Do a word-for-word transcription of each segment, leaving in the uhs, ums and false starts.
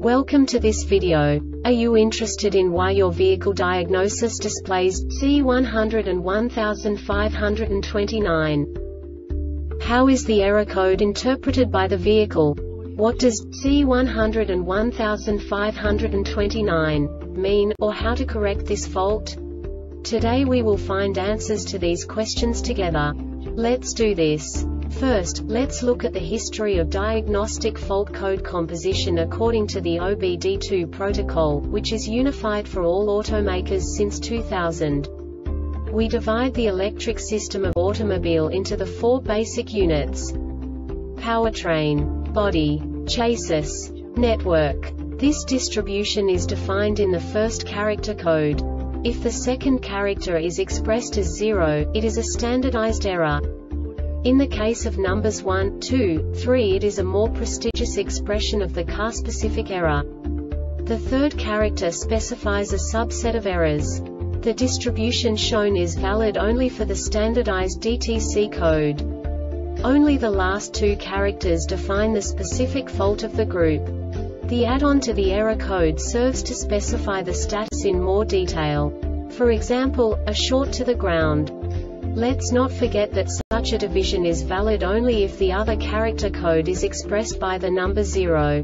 Welcome to this video. Are you interested in why your vehicle diagnosis displays C one hundred one thousand five hundred twenty-nine? How is the error code interpreted by the vehicle? What does C one hundred one thousand five hundred twenty-nine mean, or how to correct this fault? Today we will find answers to these questions together. Let's do this. First, let's look at the history of diagnostic fault code composition according to the O B D two protocol, which is unified for all automakers since two thousand. We divide the electric system of automobile into the four basic units: powertrain, body, chassis, network. This distribution is defined in the first character code. If the second character is expressed as zero, it is a standardized error. In the case of numbers one, two, three, it is a more prestigious expression of the car-specific error. The third character specifies a subset of errors. The distribution shown is valid only for the standardized D T C code. Only the last two characters define the specific fault of the group. The add-on to the error code serves to specify the status in more detail. For example, a short to the ground. Let's not forget that such a division is valid only if the other character code is expressed by the number zero.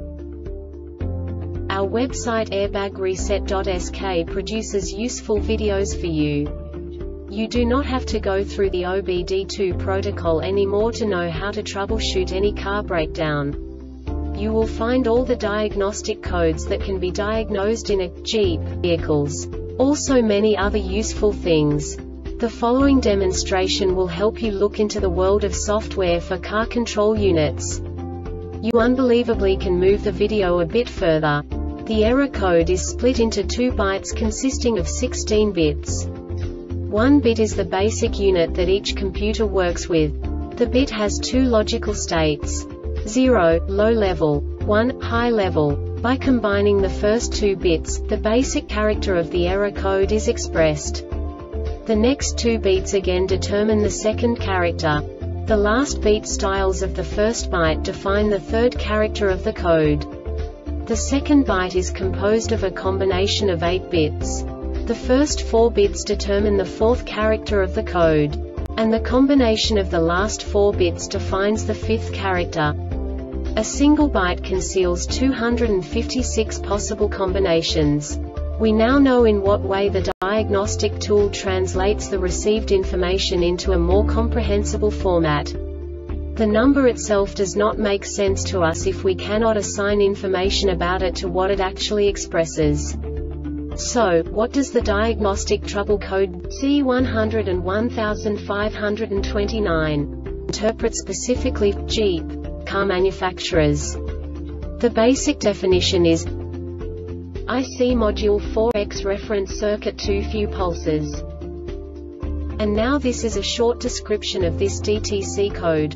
Our website airbag reset dot S K produces useful videos for you. You do not have to go through the O B D two protocol anymore to know how to troubleshoot any car breakdown. You will find all the diagnostic codes that can be diagnosed in a Jeep vehicles. Also many other useful things. The following demonstration will help you look into the world of software for car control units. You unbelievably can move the video a bit further. The error code is split into two bytes consisting of sixteen bits. One bit is the basic unit that each computer works with. The bit has two logical states: zero, low level, one, high level. By combining the first two bits, the basic character of the error code is expressed. The next two beats again determine the second character. The last beat styles of the first byte define the third character of the code. The second byte is composed of a combination of eight bits. The first four bits determine the fourth character of the code. And the combination of the last four bits defines the fifth character. A single byte conceals two hundred fifty-six possible combinations. We now know in what way the diagnostic tool translates the received information into a more comprehensible format. The number itself does not make sense to us if we cannot assign information about it to what it actually expresses. So, what does the diagnostic trouble code C one hundred one thousand five hundred twenty-nine interpret specifically for Jeep car manufacturers? The basic definition is I C module four X reference circuit too few pulses. And now this is a short description of this D T C code.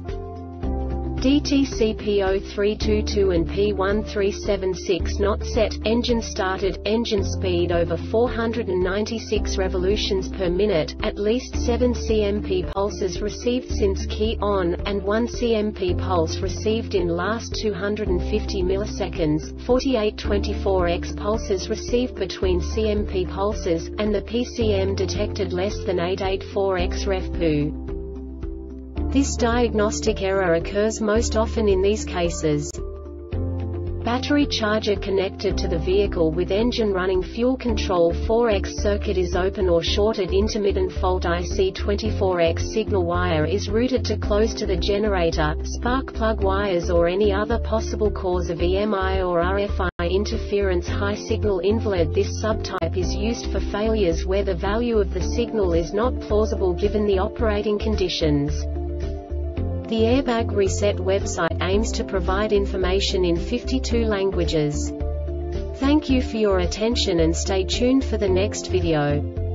D T C P zero three two two and P one three seven six not set, engine started, engine speed over four hundred ninety-six revolutions per minute, at least seven C M P pulses received since key on, and one C M P pulse received in last two hundred fifty milliseconds, forty-eight twenty-four X pulses received between C M P pulses, and the P C M detected less than eight hundred eighty-four X ref P U. This diagnostic error occurs most often in these cases: battery charger connected to the vehicle with engine running, fuel control four X circuit is open or shorted, intermittent fault I C twenty-four X signal wire is routed to close to the generator, spark plug wires or any other possible cause of E M I or R F I interference, high signal invalid. This subtype is used for failures where the value of the signal is not plausible given the operating conditions. The Airbag Reset website aims to provide information in fifty-two languages. Thank you for your attention and stay tuned for the next video.